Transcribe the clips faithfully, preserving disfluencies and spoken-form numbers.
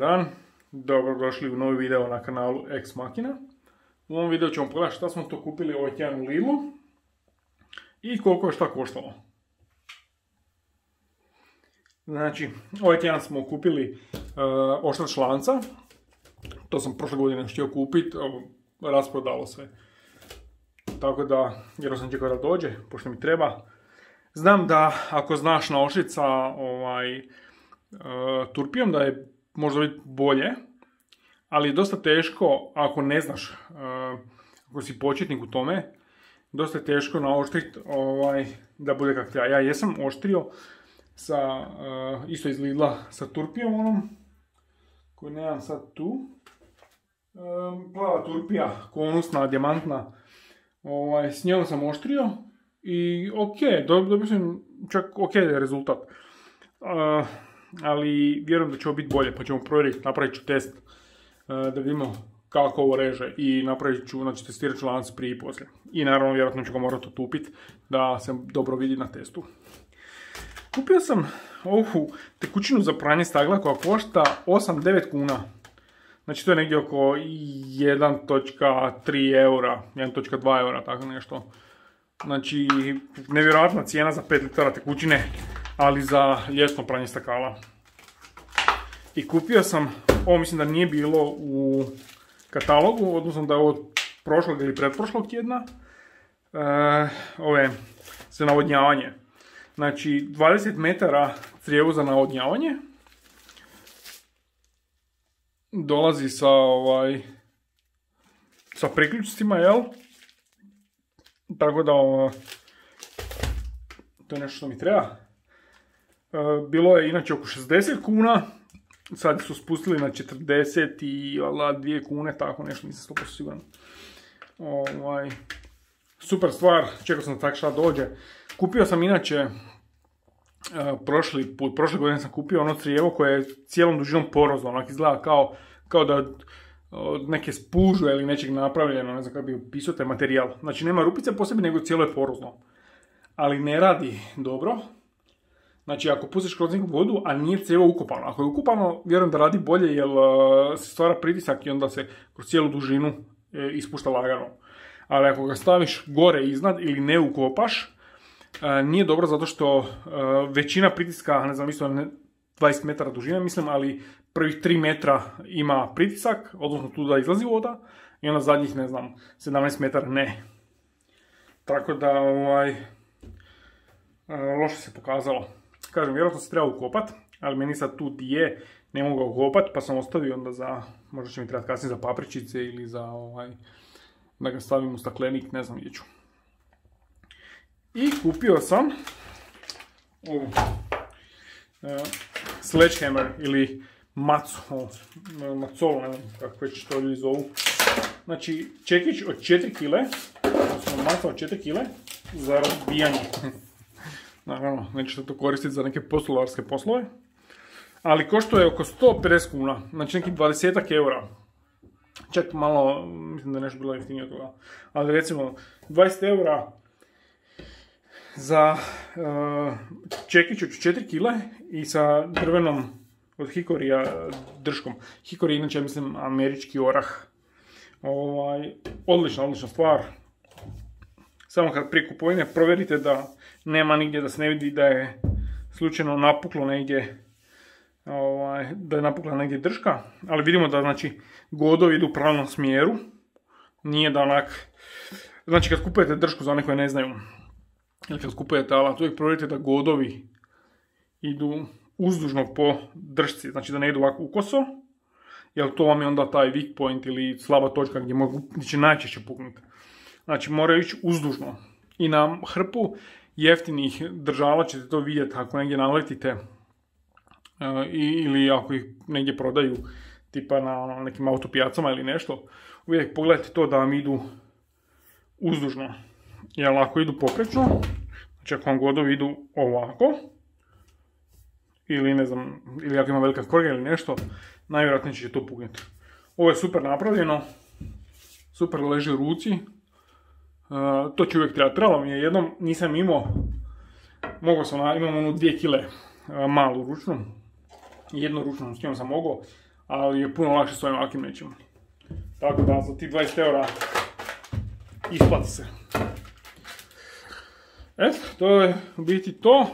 dan, dobrodošli u novi video na kanalu Ex Machina. U ovom videu ćemo pogledati šta smo to kupili ovaj tjedan u Lidlu i koliko je šta koštalo. Znači, ovaj tjedan smo kupili uh, oštrac šlanca, to sam prošle godine htio kupiti, rasprodalo sve. Tako da, jer sam čekao da dođe, pošto mi treba. Znam da ako znaš na oštrica ovaj, uh, turpijom da je možda biti bolje, ali je dosta teško ako ne znaš, uh, ako si početnik u tome, dosta je teško naoštriti ovaj, da bude kako treba. Ja jesam oštrio sa, uh, isto iz Lidla sa turpijom onom, koju nemam sad tu. Um, plava turpija, konusna, dijamantna, ovaj, s njom sam oštrio i ok, dobio sam čak ok rezultat. Uh, ali vjerujem da će ovo biti bolje, pa ćemo provjeriti, napravit ću test uh, da vidimo kako ovo reže i napravit ću, znači testirat ću lanac prije i poslije. I naravno vjerojatno ću ga morati otupiti da se dobro vidi na testu. Kupio sam ovu tekućinu za pranje stakla koja košta osam do devet kuna. Znači to je negdje oko jedan zarez tri eura, jedan zarez dva eura, tako nešto. Znači nevjerojatna cijena za pet litara tekućine, ali za ljetno pranje stakala. I kupio sam, ovo mislim da nije bilo u katalogu, odnosno da je ovo prošlog ili pretprošlog tjedna, e, ove za navodnjavanje. Znači dvadeset metara crijevu za navodnjavanje. Dolazi sa ovaj sa priključcima, jel? Tako da ovo, to je nešto što mi treba. E, bilo je inače oko šezdeset kuna, sad su spustili na četrdeset i dvije kune, tako nešto, nisam sto posto siguran. Ovaj, super stvar, čekao sam da tak šta dođe. Kupio sam inače, Uh, prošli put, prošle godine sam kupio ono crijevo koje je cijelom dužinom porozno, onak izgleda kao, kao da od neke spužve ili nečeg napravljeno, ne znam kako bi opisao taj materijal. Znači nema rupice po sebi, nego cijelo je porozno. Ali ne radi dobro. Znači ako pustiš kroz neku vodu, a nije crijevo ukopano. Ako je ukopano, vjerujem da radi bolje jer uh, se stvara pritisak i onda se kroz cijelu dužinu e, ispušta lagano. Ali ako ga staviš gore iznad ili ne ukopaš, Uh, nije dobro zato što uh, većina pritiska, ne znam, isto dvadeset metara dužine mislim, ali prvih tri metra ima pritisak, odnosno tu da izlazi voda, i onda zadnjih, ne znam, sedamnaest metara ne. Tako da, ovaj, uh, loše se pokazalo. Kažem, vjerojatno se treba ukopat, ali meni sad tu di je, ne mogu ga ukopat, pa sam ostavio onda za, možda će mi trebati kasnije za papričice ili za, ovaj, da ga stavim u staklenik, ne znam gdje ću. I kupio sam ovu uh, sledgehammer ili macu, uh, macolu, ne znam kako već to ljudi zovu. Znači čekić od četiri kile, odnosno maca od četiri kile za razbijanje. Naravno, nećete to koristiti za neke postolarske poslove. Ali košto je oko sto pedeset kuna, znači nekih dvadeset eura. Čak malo, mislim da je nešto bilo jeftinije od toga. Ali recimo dvadeset eura za uh, čekić od četiri kile i sa drvenom od hikorija drškom. Hikori je inače, mislim, američki orah. Ovaj, odlična, odlična stvar. Samo kad prije kupovine provjerite da nema nigdje, da se ne vidi da je slučajno napuklo negdje, ovaj, da je napukla negdje drška. Ali vidimo da, znači, godovi idu u pravilnom smjeru. Nije da onak, znači kad kupujete dršku, za one koje ne znaju, ili kad kupujete alat, uvijek provjerite da godovi idu uzdužno po dršci, znači da ne idu ovako ukoso, jer to vam je onda taj weak point ili slaba točka gdje, mogu, gdje će najčešće puknuti. Znači moraju ići uzdužno. I na hrpu jeftinih držala ćete to vidjeti ako negdje naletite, uh, ili ako ih negdje prodaju, tipa na nekim autopijacama ili nešto, uvijek pogledajte to da vam idu uzdužno. Jer ako idu poprečno, znači ako vam godovi idu ovako, ili ne znam, ili ako ima velika korga ili nešto, najvjerojatnije će to puknuti. Ovo je super napravljeno, super leži u ruci, uh, to će uvijek trebati. Trebalo mi je jednom, nisam imao, mogao sam, imam onu dvije kile uh, malu ručnu, jednu ručnu s njom sam mogao, ali je puno lakše s ovim ovakvim nečim. Tako da za tih dvadeset eura isplati se. Eto, to je u biti to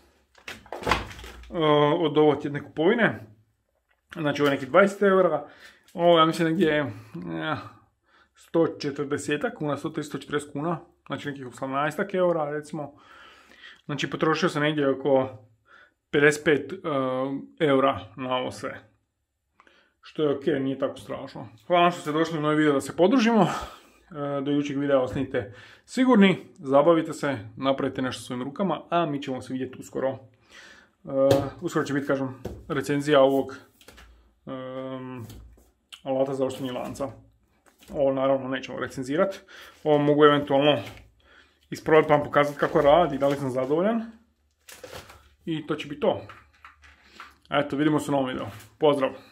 od ovo tjedne kupovine. Znači ovo je neki dvadeset eura, ovo ja mislim negdje je sto četrdeset kuna, sto trideset, sto četrdeset kuna, znači nekih osamnaest eura recimo. Znači potrošio sam negdje oko pedeset pet eura na ovo sve. Što je ok, nije tako strašno. Hvala što ste došli u novi video da se podružimo. Do idućeg videa ostanite sigurni, zabavite se, napravite nešto svojim rukama, a mi ćemo se vidjeti uskoro. Uskoro će biti, kažem, recenzija ovog um, alata za oštrenje lanca. Ovo naravno nećemo recenzirati. Ovo mogu eventualno isprobati pa vam pokazati kako radi, da li sam zadovoljan. I to će biti to. Eto, vidimo se u novom videu. Pozdrav!